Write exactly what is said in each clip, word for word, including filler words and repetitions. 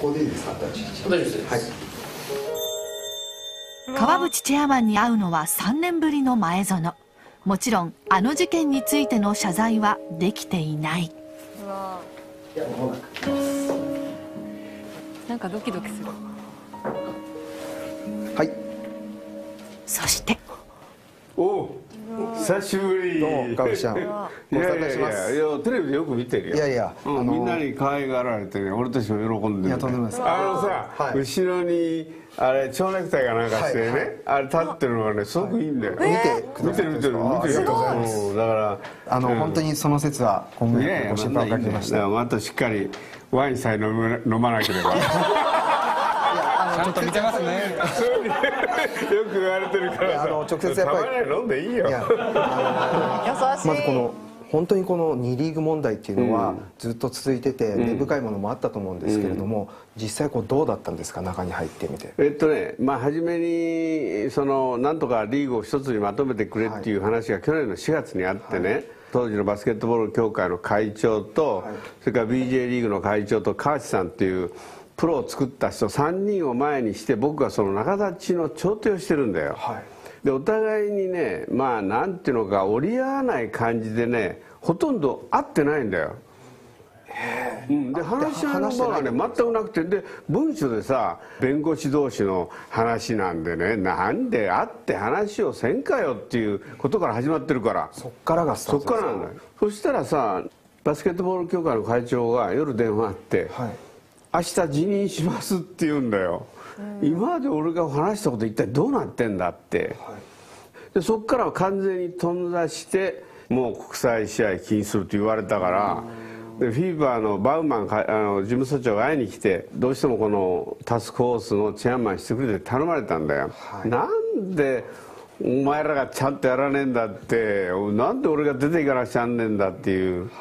こでいいですか？大丈夫です。はい。 川淵チェアマンに会うのはさんねんぶりの前園。もちろんあの事件についての謝罪はできていない。 うわいや、もうなんかドキドキする。 はい。 そしておお、久しぶり。 どうも川淵ちゃん。 いやいやいやいや、テレビでよく見てるよ。 いやいや、 うん、あのー、みんなに可愛がられてね、俺たちも喜んでる。 いや、とんでもないです。 あのさ、はい、後ろにあれ蝶ネクタイかなんかしてね、はいはい、あれ立ってるのがねすごくいいんだよ。 はい、見て見てる見てる見てる。だからあの、うん、本当にその説は今後ご心配をかけました。 またしっかりワインさえ飲む飲まなければ。 ちゃんと見てますね。 よく言われてるからさ。 あの直接やっぱり飲んでいいよ。 優しい。 まずこの本当にこのにリーグ問題っていうのはずっと続いてて根深いものもあったと思うんですけれども、実際こうどうだったんですか、中に入ってみて。 えっとね、まあ初めにそのなんとかリーグを一つにまとめてくれっていう話が去年のしがつにあってね、はい、当時のバスケットボール協会の会長と、はい、それから ビージェー リーグの会長と川内さんっていうプロを作った人さんにんを前にして僕がその仲立ちの調停をしてるんだよ。はい、でお互いにね、まあなんていうのか折り合わない感じでね、ほとんど会ってないんだよ。うん、で話し合いの場がね全くなくて、で文書でさ弁護士同士の話なんでね、なんで会って話をせんかよっていうことから始まってるから、 そっからがスタートです。 そっからなんだよ。そしたらさバスケットボール協会の会長が夜電話あって、はい、明日辞任しますって言うんだよ。今まで俺が話したこと一体どうなってんだって、はい、でそっからは完全に頓挫してもう国際試合禁止すると言われたから、でフィーバーのバウマンあの事務総長が会いに来て、どうしてもこのタスクフォースのチェアマンしてくれって頼まれたんだよ。はい、なんでお前らがちゃんとやらねえんだって、なんで俺が出ていかなくちゃあんねんだっていう。はい、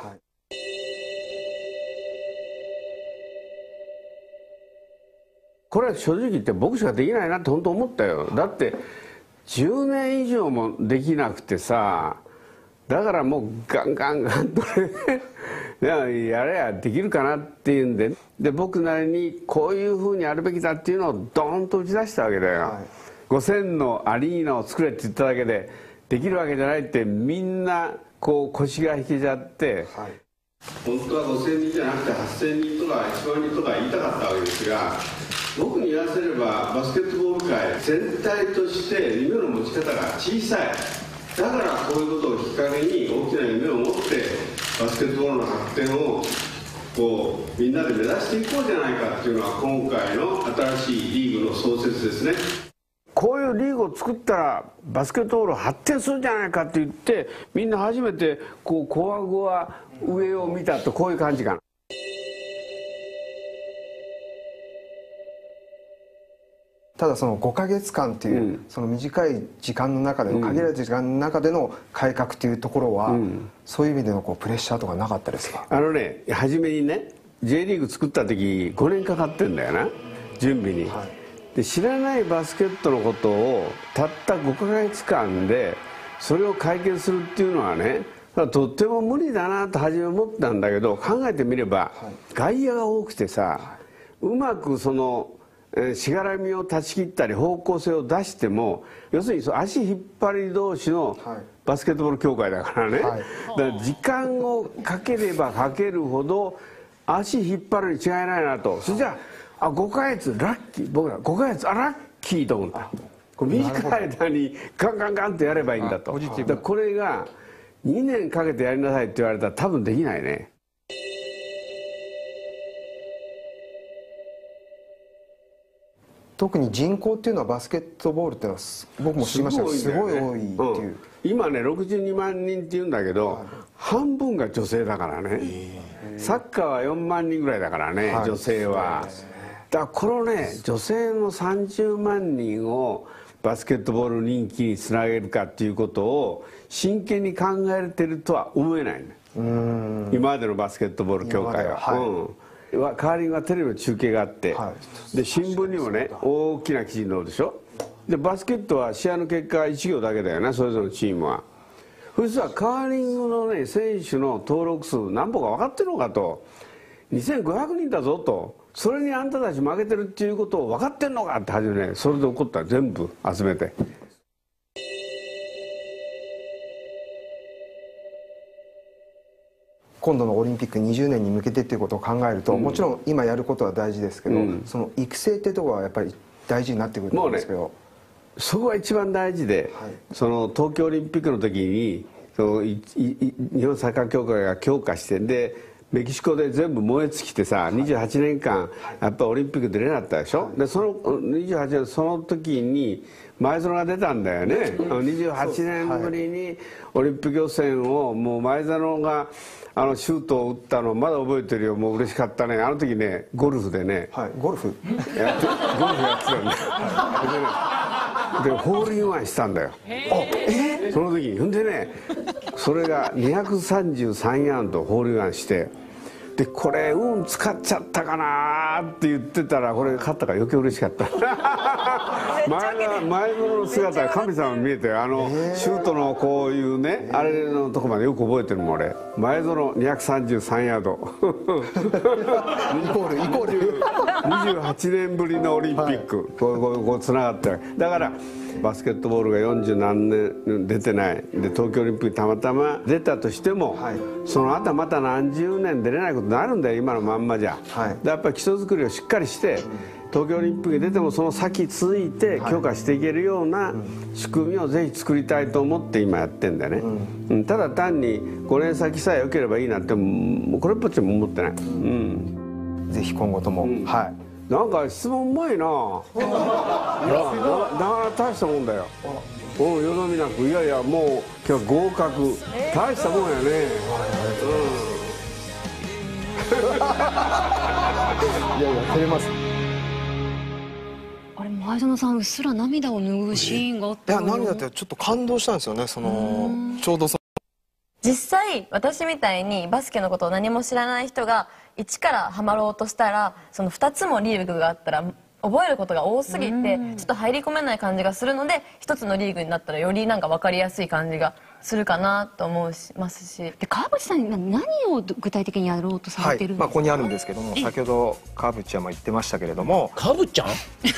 これは正直言って僕しかできないなって本当思ったよ。だってじゅうねん以上もできなくてさ、だからもうガンガンガンとねやれやできるかなっていうんで、で僕なりにこういうふうにやるべきだっていうのをドーンと打ち出したわけだよ。はい、ごせんのアリーナを作れって言っただけでできるわけじゃないってみんなこう腰が引けちゃって、はい、本当はごせんにんじゃなくてはっせんにんとかいちまんにんとか言いたかったわけですが、僕に言わせればバスケットボール界全体として夢の持ち方が小さい。だからこういうことをきっかけに大きな夢を持ってバスケットボールの発展をこうみんなで目指していこうじゃないかっていうのは今回の新しいリーグの創設ですね。こういうリーグを作ったらバスケットボール発展するんじゃないかって言って、みんな初めてこうこわごわ上を見たと、こういう感じかな。 ただそのごかげつかんっていう、うん、その短い時間の中での、限られた時間の中での改革っていうところは、うん、そういう意味でのこうプレッシャーとかなかったですか？ あのね、初めにね J リーグ作った時ごねんかかってんだよな、準備に。はい、で知らないバスケットのことをたったごかげつかんでそれを解決するっていうのはね、とっても無理だなと初め思ったんだけど、考えてみれば、はい、外野が多くてさ、はい、うまくそのしがらみを断ち切ったり方向性を出しても、要するに足引っ張り同士のバスケットボール協会だからね、はい、だから時間をかければかけるほど足引っ張るに違いないなと。それじゃあ、あごかげつラッキー、僕らごかげつあラッキーと思った。これ短い間にガンガンガンとやればいいんだと。だこれがにねんかけてやりなさいって言われたら多分できないね。 特に人口っていうのはバスケットボールっていうのは僕も知りましたけどすごい多いっていう、うん、今ねろくじゅうにまんにんっていうんだけど、はい、半分が女性だからね。サッカーはよんまんにんぐらいだからね、はい、女性は。だからこのね女性のさんじゅうまんにんをバスケットボール人気につなげるかっていうことを真剣に考えてるとは思えないね、今までのバスケットボール協会は。はい、うんカーリングはテレビの中継があって、はい、で新聞にもね大きな記事に載るでしょ。でバスケットは試合の結果いち行だけだよね、それぞれのチームは。そしたらカーリングのね選手の登録数何歩か分かってるのかと。にせんごひゃくにんだぞと。 それにあんたたち負けてるっていうことを分かってんのかって初めね、それで怒った。全部集めて。 今度のオリンピックにじゅうねんに向けてっていうことを考えると、うん、もちろん今やることは大事ですけど、うん、その育成ってところはやっぱり大事になってくると思うんですけど、もうね、 そこが一番大事で、はい、その東京オリンピックの時にそのいい日本サッカー協会が強化してでメキシコで全部燃え尽きてさ、にじゅうはちねんかんやっぱオリンピック出れなかったでしょ、はい、でそのにじゅうはちねんその時に前園が出たんだよね、にじゅうはちねんぶりにオリンピック予選をもう前園があのシュートを打ったのまだ覚えてるよ。もう嬉しかったね。あの時ねゴルフでね、 はい、ゴルフやってゴルフやってたんだよでホールインワンしたんだよ。えその時にほんでね、それがにひゃくさんじゅうさんヤードホールインワンして、でこれ運使っちゃったかなって言ってたら、これ勝ったから余計嬉しかった前の前の姿神様見えて、あのシュートのこういうねあれのとこまでよく覚えてるもん俺。前園にひゃくさんじゅうさんヤードイコールイコールにじゅうはちねんぶりのオリンピック、はい、こうこうこうつながってる。だからバスケットボールがよんじゅうなんねん出てないで、東京オリンピックたまたま出たとしても、はい、その後また何十年出れないことになるんだよ今のまんまじゃ、はい、でやっぱり基礎作りをしっかりして、うん、東京オリンピックに出てもその先続いて強化していけるような仕組みをぜひ作りたいと思って今やってんだよね、うん、ただ単にごねん先さえ良ければいいなんてもうこれっぽっちも思ってない、うん、 ぜひ今後とも、うん、はい。 なんか質問うまいな。だから大したもんだよ。およどみなく、いやいやもう今日合格、大したもんやね。うん、 いやいや照れます。 あれ前園さんうっすら涙を拭うシーンがあった。 いや涙ってちょっと感動したんですよね。そのちょうどその実際私みたいにバスケのことを何も知らない人が一からハマろうとしたら、そのふたつもリーグがあったら覚えることが多すぎてちょっと入り込めない感じがするので、ひとつのリーグになったらよりなんか分かりやすい感じがするかなと思いますし。 で川淵さん何を具体的にやろうとされてるんですか？ はい、まあ、ここにあるんですけども、先ほど川淵山言ってましたけれども、 川淵ちゃん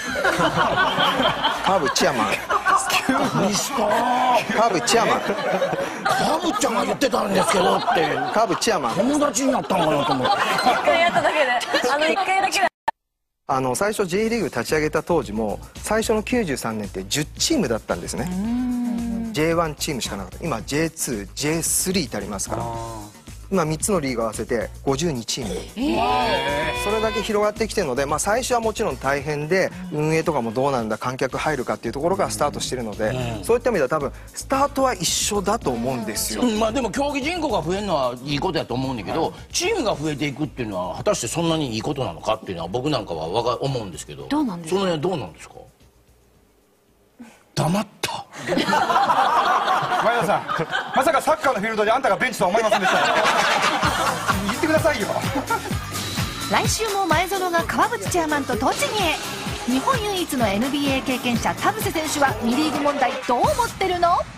川淵山急にした川淵山川淵ちゃんが言ってたんですけどって、 川淵山友達になったのかなと思って一回やっただけで、あの一回だけであの最初 J リーグ立ち上げた当時も最初のきゅうじゅうさんねんってじゅっチームだったんですね。 ジェイワン チームしかなかった。今 ジェイツー、ジェイスリー ってありますから、今みっつのリーグ合わせてごじゅうにチーム、それだけ広がってきてるので、まあ、最初はもちろん大変で運営とかもどうなんだ観客入るかっていうところからスタートしてるので、そういった意味では多分スタートは一緒だと思うんですよ、 うん、まあでも競技人口が増えるのはいいことやと思うんだけど、はい、チームが増えていくっていうのは果たしてそんなにいいことなのかっていうのは僕なんかはわが思うんですけど、 どうなんですか？ その辺どうなんですか？黙った前田さん、まさかサッカーのフィールドであんたがベンチとは思いませんでした言ってくださいよ来週も前園が川淵チェアマンと栃木へ。日本唯一の エヌビーエー 経験者田臥選手はミリーグ問題どう思ってるの？